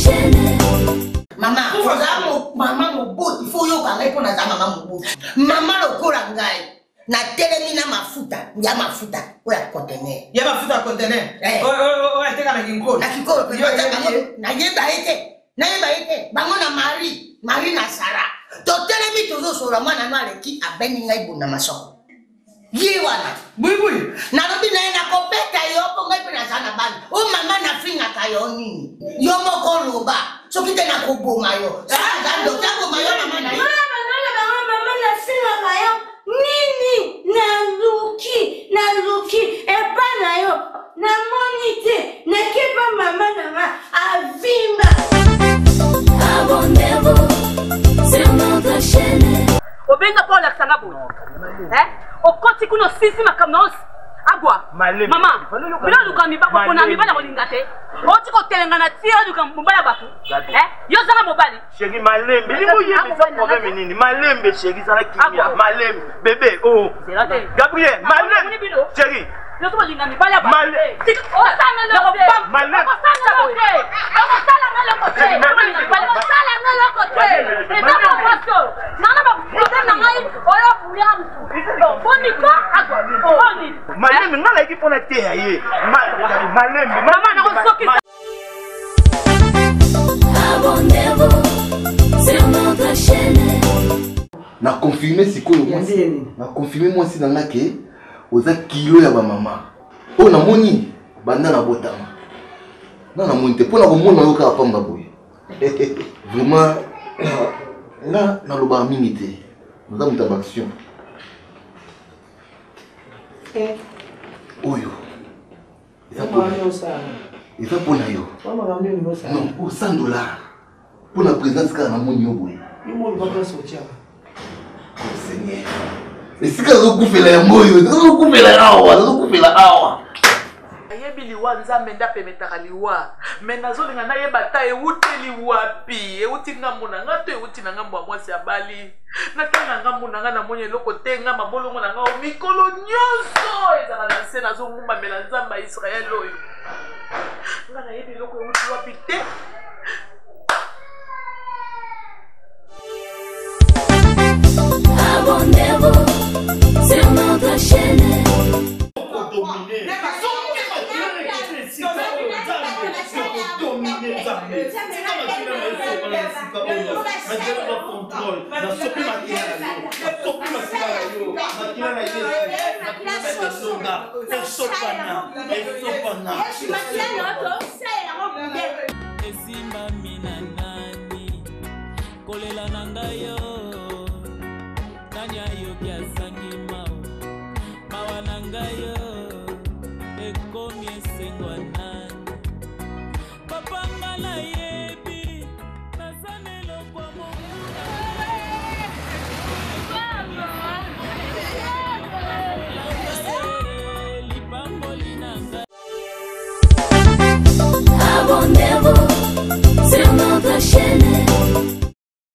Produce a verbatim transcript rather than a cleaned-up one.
chaîne. Maman, maman mobutu, il faut yoka ngai pona za maman mobutu. Maman lokola ngai. Na telemi na mafuta, ya mafuta, oya conteneur. Ya mafuta conteneur. Eh. Oh oh oh, teka na kingolo. Na kingolo pe na yeba ete. Na yeba ete, bango na Marie, Marie na Sarah. To telemi tozo sora mwana no aleki abeni ngai bunda masoko. Yiwana. Bui bui. Na lobi na na kopeta yo po ngai pe na sana bani. O mama na finga kayo nini. Yo moko loba. So kite na koboma yo. Sa gando tango mayo mama na yo. Mama na mama na finga kayo. Nini na luki na luki epa na yo na monite na kepa mama na nga avimba. Abonnez-vous sur notre chaîne. Obenga pa olakisanga boye eh okoti kuno sisi makamnos agwa mama bila luka mibako kona mibala kolinga te oti kotelenga na tiro luka mbala batu eh yo zanga mobali chéri malembe ni moye bisa problème nini malembe chéri sana kimia malembe bébé oh Gabriel malembe chéri yo to linga mibala batu malembe o sana lo malembe o sana lo te o sala na lo kote o sala na lo kote et na mo pasto nana ba problème na ngai oyo buya mtu boni ko agwa boni malembe ngala ki pona te aye malembe mama na ko soki. Abonnez-vous sur notre chaîne. Na confirmer sikoyo moi. Na confirmer moi si nanga ke oza kilo ya ba mama. O na moni banda na botama. Na na moni te pona ko mona yo ka pamba boye. Vraiment na na loba mingi te. Nous avons une action. Eh. Oyo. Eza pour Eza pour na yo. Non, pour cent dollars. Pour la présence car na moni yo boye. Imo lo ba sortir. Oh Seigneur. Et si ka zo kufela ya moyo, zo kufela awa, zo kufela awa. Ayebi liwa nzambe ndape metaka liwa. Mena zo linga na yeba ta euti liwapi. Euti ngambo na nga to euti na ngambo ya mwasi ya bali. Na tanga ngambo na nga na monye loko tenga mabolongo na nga o mikolo nyonso ezala na se na zo ngumba mela nzamba Israel oyo. Nga na yebi loko euti wapi te. Abonnez-vous sur notre chaîne. Esimba mina nani kolela nangayo Tanya yo kia sangi mao mawa nangayo ekomi esengwa nani papa ngala yebi nazanelo kwa monguna Abonnez-vous